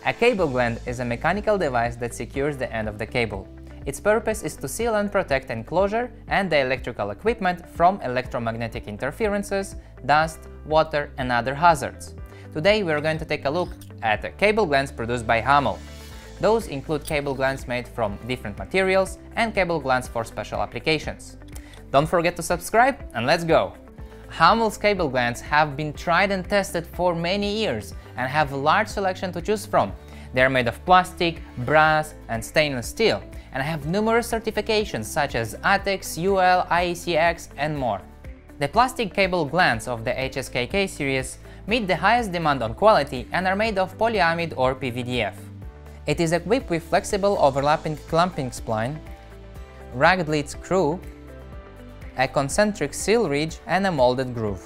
A cable gland is a mechanical device that secures the end of the cable. Its purpose is to seal and protect enclosure and the electrical equipment from electromagnetic interferences, dust, water and other hazards. Today we are going to take a look at cable glands produced by Hummel. Those include cable glands made from different materials and cable glands for special applications. Don't forget to subscribe and let's go! Hummel's cable glands have been tried and tested for many years and have a large selection to choose from. They are made of plastic, brass and stainless steel and have numerous certifications such as ATEX, UL, IECX and more. The plastic cable glands of the HSKK series meet the highest demand on quality and are made of polyamide or PVDF. It is equipped with flexible overlapping clamping spline, ragged lead screw, a concentric seal ridge and a molded groove.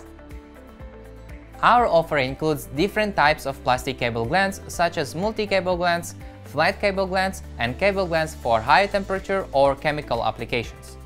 Our offer includes different types of plastic cable glands such as multi-cable glands, flat cable glands and cable glands for high temperature or chemical applications.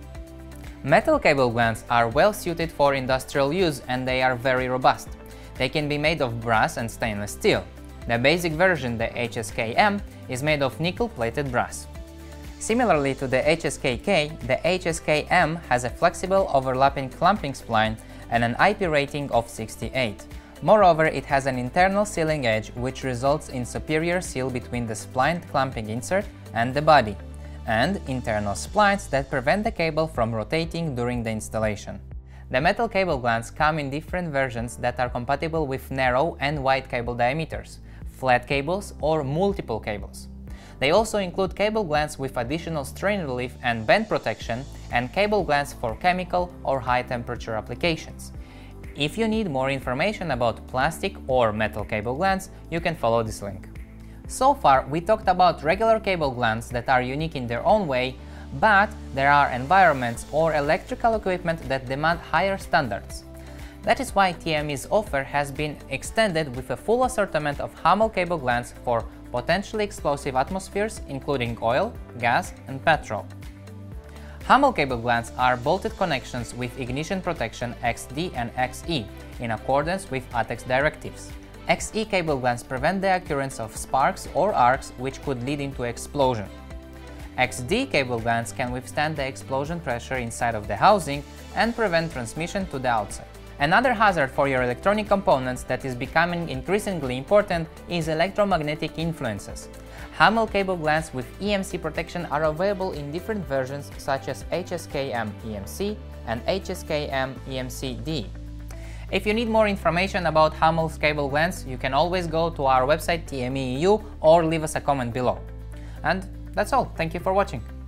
Metal cable glands are well suited for industrial use and they are very robust. They can be made of brass and stainless steel. The basic version, the HSKM, is made of nickel-plated brass. Similarly to the HSKK, the HSKM has a flexible overlapping clamping spline and an IP rating of 68. Moreover, it has an internal sealing edge which results in superior seal between the splined clamping insert and the body, and internal splines that prevent the cable from rotating during the installation. The metal cable glands come in different versions that are compatible with narrow and wide cable diameters, flat cables or multiple cables. They also include cable glands with additional strain relief and bend protection and cable glands for chemical or high temperature applications. If you need more information about plastic or metal cable glands, you can follow this link. So far, we talked about regular cable glands that are unique in their own way, but there are environments or electrical equipment that demand higher standards. That is why TME's offer has been extended with a full assortment of Hummel cable glands for potentially explosive atmospheres including oil, gas and petrol. Hummel cable glands are bolted connections with ignition protection XD and XE in accordance with ATEX directives. XE cable glands prevent the occurrence of sparks or arcs which could lead into explosion. XD cable glands can withstand the explosion pressure inside of the housing and prevent transmission to the outside. Another hazard for your electronic components that is becoming increasingly important is electromagnetic influences. Hummel cable glands with EMC protection are available in different versions such as HSKM EMC and HSKM EMC-D. If you need more information about Hummel's cable glands, you can always go to our website TME EU or leave us a comment below. And that's all. Thank you for watching.